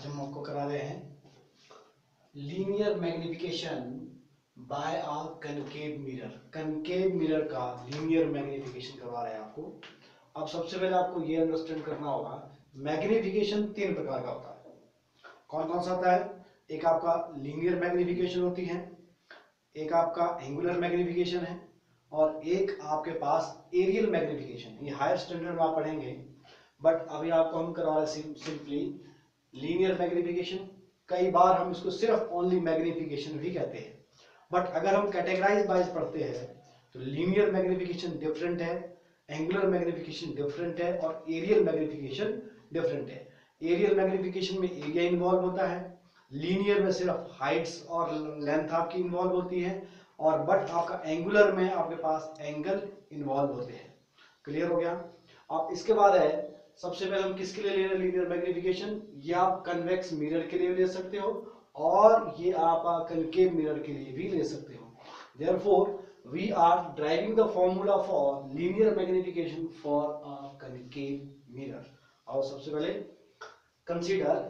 आज हम आपको करा रहे हैं linear magnification by a concave mirror. Concave mirror का लीनियर मैग्निफिकेशन करवा रहे हैं आपको। अब सबसे पहले आपको ये अंडरस्टैंड करना होगा, मैग्निफिकेशन तीन प्रकार का होता है। कौन कौन सा होता है? एक आपका लीनियर मैग्निफिकेशन होती है, एक आपका एंगुलर मैग्निफिकेशन है, और एक आपके पास एरियल मैग्निफिकेशन। ये हायर स्टैंडर्ड में आप पढ़ेंगे, बट अभी आपको हम करवा रहे हैं सिंपली लीनियर मैग्निफिकेशन। कई बार हम इसको सिर्फ ओनली मैग्निफिकेशन भी कहते हैं, बट अगर हम कैटेगराइज वाइज पढ़ते हैं तो लीनियर मैग्निफिकेशन डिफरेंट है, एंगुलर मैग्निफिकेशन डिफरेंट है, और एरियल मैग्निफिकेशन डिफरेंट है। एरियल मैग्निफिकेशन में एरिया इन्वॉल्व होता है, लीनियर में सिर्फ हाइट्स और लेंथ आपकी इन्वॉल्व होती है, और बट आपका एंगुलर में आपके पास एंगल इन्वॉल्व होते हैं। क्लियर हो गया? अब इसके बाद है, सबसे पहले हम किसके लिए ले रहे हैं लीनियर मैग्निफिकेशन? ये आप कन्वेक्स मिरर के लिए ले सकते हो, और ये आप कनकेव मिरर के लिए भी ले सकते हो। Therefore we are driving the formula for linear magnification for a concave mirror. और सबसे पहले consider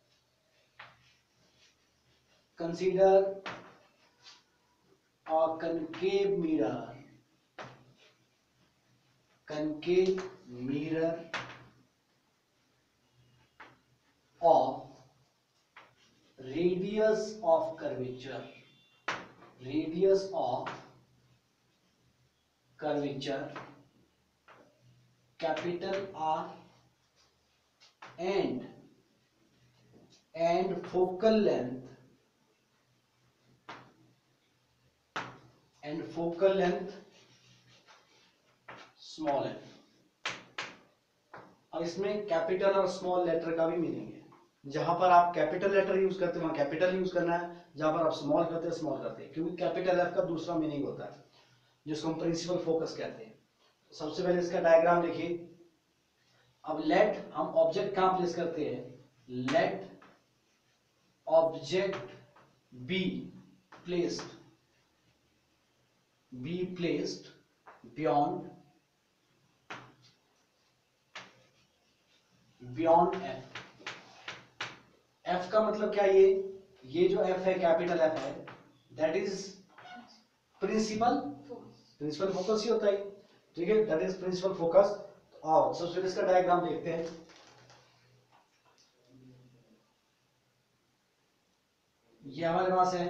a concave mirror of radius of curvature capital R and focal length small है। अब इसमें कैपिटल और स्मॉल लेटर का भी मीनिंग है। जहां पर आप कैपिटल लेटर यूज करते हैं वहां कैपिटल यूज करना है, जहां पर आप स्मॉल करते हैं स्मॉल करते हैं, क्योंकि कैपिटल एफ का दूसरा मीनिंग होता है जिसको हम प्रिंसिपल फोकस कहते हैं। सबसे पहले इसका डायग्राम देखिए। अब लेट हम ऑब्जेक्ट कहां प्लेस करते हैं? Let object be placed beyond f। f का मतलब क्या? ये जो f है, कैपिटल f है, दैट इज प्रिंसिपल फोकस ही होता है, ठीक है, दैट इज प्रिंसिपल फोकस। और सबसे पहले इसका डायग्राम देखते हैं। ये हमारे पास है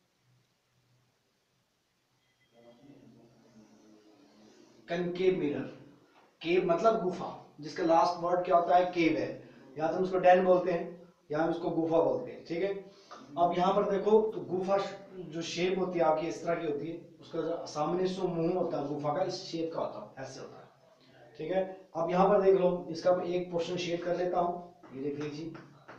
कनकेव मिरर। केव मतलब गुफा, जिसका लास्ट वर्ड क्या होता है? केव है। या तो हम इसको डैन बोलते हैं या हम इसको गुफा बोलते हैं, ठीक है। अब यहाँ पर देखो तो गुफा जो शेप होती है आपकी इस तरह की होती है, उसका जो सामने से मुंह होता है गुफा का इस शेप का होता है, ऐसे होता है, ठीक है। अब यहाँ पर देख लो, इसका मैं एक पोर्शन शेड कर लेता हूँ। ये देख लीजिए,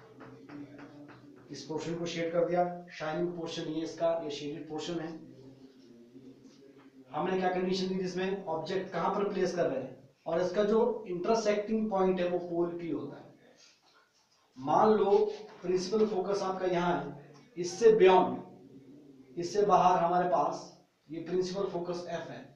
इस पोर्शन को शेड कर दिया। शाइनिंग पोर्शन ये इसका, ये शेडेड पोर्शन है। हमने क्या कंडीशन दी? जिसमें ऑब्जेक्ट कहां पर प्लेस कर रहे हैं, और इसका जो इंटरसेक्टिंग पॉइंट है वो पोल पी होता है। मान लो प्रिंसिपल फोकस आपका यहाँ है, इससे बियॉन्ड, इससे बाहर हमारे पास ये प्रिंसिपल फोकस एफ है।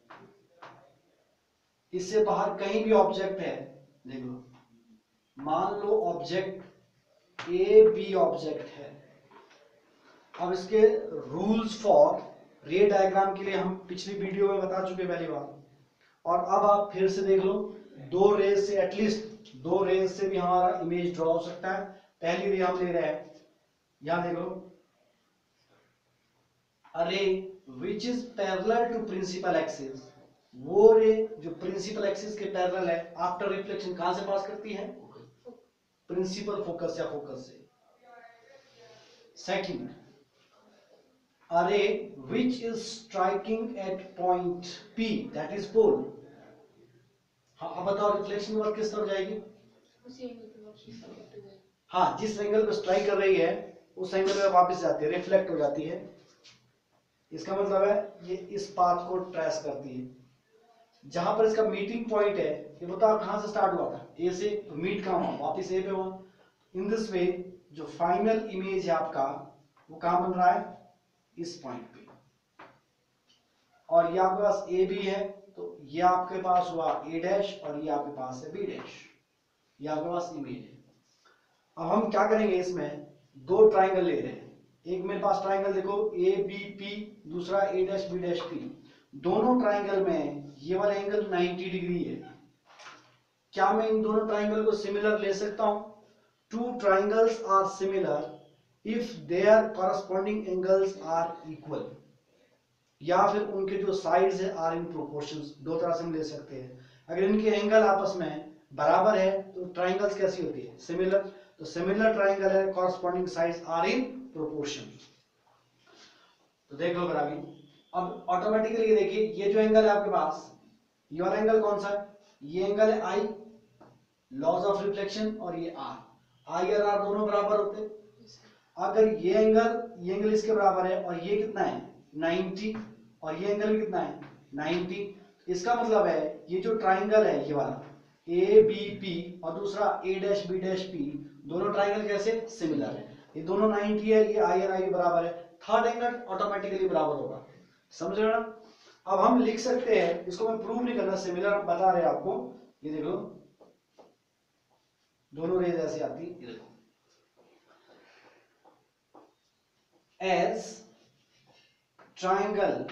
इससे बाहर कहीं भी ऑब्जेक्ट है, देख लो, मान लो ऑब्जेक्ट ए बी ऑब्जेक्ट है। अब इसके रूल्स फॉर रे डायग्राम के लिए हम पिछली वीडियो में बता चुके पहली बार, और अब आप फिर से देख लो। दो रेज से, एटलीस्ट दो रेज से भी हमारा इमेज ड्रॉ हो सकता है। पहली रे हम ले रहे हैं, यहां देख लो, a ray which is parallel to principal axis. वो रे जो प्रिंसिपल एक्सिस के पैरेलल है, आफ्टर रिफ्लेक्शन कहां से पास करती है? प्रिंसिपल फोकस या फोकस से। Second, a ray which is striking at point P, that is pole। हाँ, अब बताओ रिफ्लेक्शन वर्क किस तरफ जाएगी? हाँ, जिस एंगल पे स्ट्राइक कर रही है उस एंगल पे वापस जाती है, रिफ्लेक्ट हो जाती है। इसका मतलब है ये इस पाथ को ट्रेस करती है। जहां पर इसका मीटिंग पॉइंट है, ये बताओ कहां से स्टार्ट हुआ था? ए से, तो मीट कहां हुआ? वापस ए पे हुआ। इन दिस वे जो फाइनल इमेज है आपका वो कहां बन रहा है? इस पॉइंट पे। और ये आपके पास ए बी है, तो ये आपके पास हुआ ए डैश, और ये आपके पास है बी डैश। ये आपके पास इमेज है। अब हम क्या करेंगे, इसमें दो ट्राइंगल ले रहे हैं। एक मेरे पास ट्राइंगल देखो ए बी पी, दूसरा A dash B dash P. दोनों ट्राइंगल में ये वाला एंगल 90 डिग्री है। क्या मैं इन दोनों ट्राइंगल को सिमिलर ले सकता हूं? Two triangles are similar if there corresponding angles are equal, या फिर उनके जो साइड्स है आर इन प्रोपोर्शंस। दो तरह से हम ले सकते हैं। अगर इनके एंगल आपस में बराबर है तो ट्राइंगल्स कैसी होती है? सिमिलर। तो सिमिलर ट्राइंगल है, corresponding sides are in proportion. तो देख लो अभी, अब ऑटोमेटिकली ये देखिए, ये जो एंगल है आपके पास, ये वाला एंगल कौन सा है? ये एंगल है आई, लॉज ऑफ रिफ्लेक्शन, और ये आर। आई और आर दोनों बराबर होते हैं। अगर ये एंगल इसके बराबर है और ये कितना है 90, और ये एंगल कितना है 90, इसका मतलब है ये जो ट्राइंगल है ये वाला ए बी पी और दूसरा A dash B dash P, दोनों ट्राइंगल कैसे सिमिलर है। ये दोनों 90 है, ये आई और आई बराबर है, थर्ड एंगल ऑटोमेटिकली बराबर होगा। समझ रहे हो ना? अब हम लिख सकते हैं, इसको मैं प्रूव नहीं करना, सिमिलर बता रहे हैं आपको। ये देखो दोनों रेज ऐसे आती है, ये देखो as triangle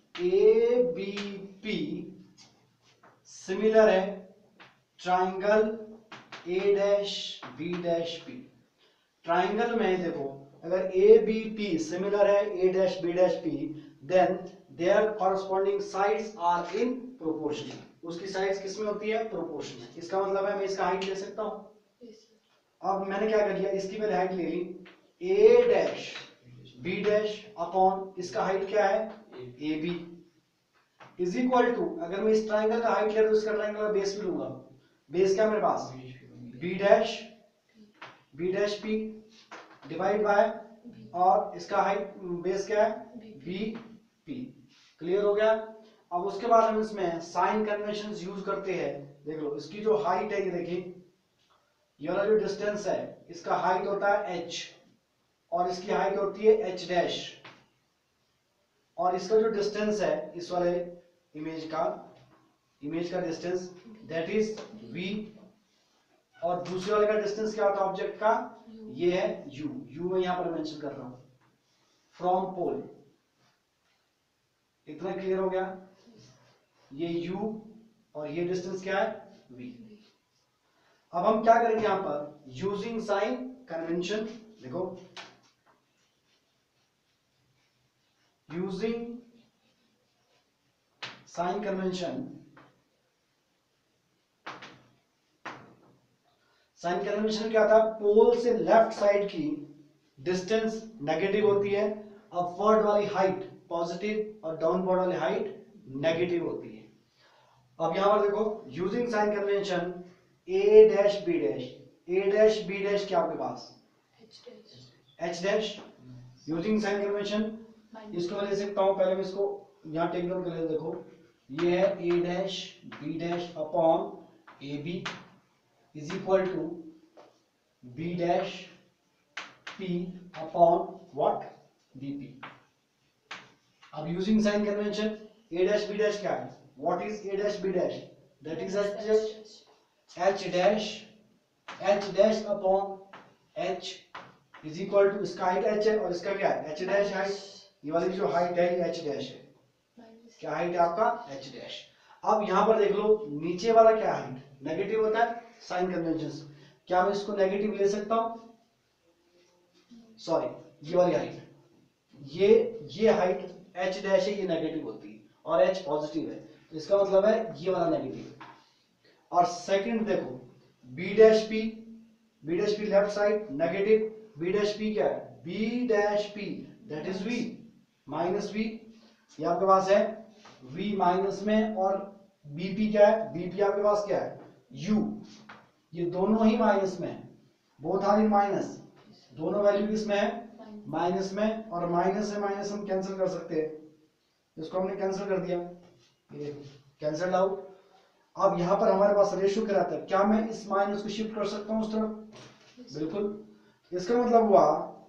ABP सिमिलर है triangle A dash B dash P। Triangle में देखो अगर ABP सिमिलर है A dash B dash P, then there corresponding sides are in proportion. उसकी साइड्स किसमें होती है? प्रोपोर्शन में। इसका मतलब है मैं इसका हाइट ले सकता हूं। अब मैंने क्या कर लिया, इसकी मैंने हाइट ले ली A dash B dash upon इसका हाइट क्या है A B, is equal to, अगर मैं इस ट्राइंगल का हाइट ले तो इसका ट्राइंगल का बेस भी लूंगा। बेस क्या मेरे पास B dash P divide by, और इसका हाइट बेस क्या है बी पी। क्लियर हो गया? अब उसके बाद हम इसमें साइन कन्वेंशन यूज करते हैं। देख लो इसकी जो हाइट है, ये देखिए ये वाला जो डिस्टेंस है इसका हाइट होता है h, और इसकी हाइट होती है h डैश, और इसका जो डिस्टेंस है इस वाले इमेज का डिस्टेंस दैट इज v, और दूसरे वाले का डिस्टेंस क्या होता है ऑब्जेक्ट का? ये है u मैं यहां पर मेंशन कर रहा हूं, फ्रॉम पोल। इतना क्लियर हो गया? ये u और ये डिस्टेंस क्या है v। अब हम क्या करेंगे यहां पर, यूजिंग साइन कन्वेंशन। देखो using sign convention, sign convention क्या था? पोल से लेफ्ट साइड की डिस्टेंस नेगेटिव होती है, अपवर्ड वाली हाइट पॉजिटिव और डाउनवर्ड वाली हाइट नेगेटिव होती है। अब यहां पर देखो using sign convention A dash B dash, A dash B dash क्या आपके पास H dash. Using sign convention इसको मैं ले सकता हूं, पहले मैं इसको यहां टेक डाउन कर लेता। देखो ये है A dash B dash upon A B is equal to B dash P upon what B P. अब using sign convention A dash B dash क्या है? What is A dash B dash? That is H dash upon H is equal to, इसका height h है और इसका क्या है H dash height. ये वाली जो हाइट है ये एच डैश है। क्या हाइट है आपका एच डैश। अब यहां पर देख लो नीचे वाला क्या हाइट नेगेटिव होता है साइन कन्वेंशन से। क्या मैं इसको नेगेटिव ले सकता हूं? सॉरी, ये वाली हाइट, ये हाइट एच डैश है, ये नेगेटिव होती है और एच पॉजिटिव है, तो इसका मतलब है ये वाला नेगेटिव। और सेकंड देखो B dash P left side negative, B dash P क्या है B dash P that is V minus V. ये आपके पास है v माइनस में, और bp क्या है bp आपके पास क्या है u। ये दोनों ही माइनस में, बोथ आर इन माइनस, दोनों वैल्यू किसमें है माइनस में, और माइनस से माइनस हम कैंसिल कर सकते हैं। इसको हमने कैंसिल कर दिया, ये कैंसिल आउट। अब यहां पर हमारे पास रेशियो क्या रहता है? क्या मैं इस माइनस को शिफ्ट कर सकता हूं उस तरफ? बिल्कुल। इसका मतलब हुआ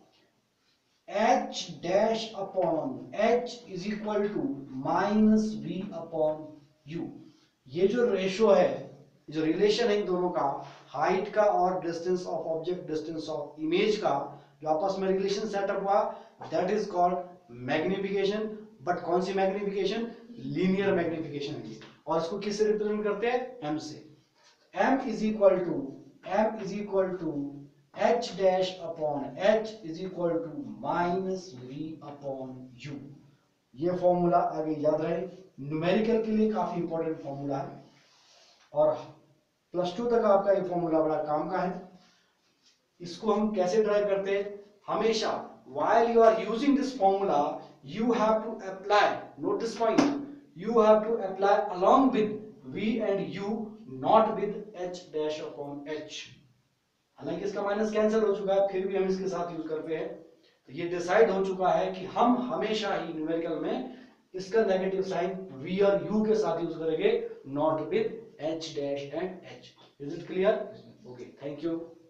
h dash upon h is equal to minus v upon u। ये जो रेशो है जो रिलेशन है इन दोनों का, हाइट का और distance of object, distance of image का जो आपस में रिलेशन सेटअप हुआ, that is called magnification. But कौन सी मैग्निफिकेशन? लीनियर मैग्निफिकेशन है। और इसको किससे रिप्रेजेंट करते हैं? एम से। m is equal to h dash upon h is equal to minus v upon u। ये फॉर्मूला आगे याद रहे, न्यूमेरिकल के लिए काफी इंपॉर्टेंट फॉर्मूला है और +2 तक आपका ये फॉर्मूला बड़ा काम का है। इसको हम कैसे ड्राइव करते हैं? हमेशा while you are using this formula you have to apply, note this point, you have to apply along with v and u, not with h dash upon h। हालांकि इसका माइनस कैंसिल हो चुका है, फिर भी हम इसके साथ यूज करते हैं। तो ये डिसाइड हो चुका है कि हम हमेशा ही न्यूमेरिकल में इसका नेगेटिव साइन v और u के साथ यूज करेंगे, not with h dash and h। Is it clear? Okay, thank you.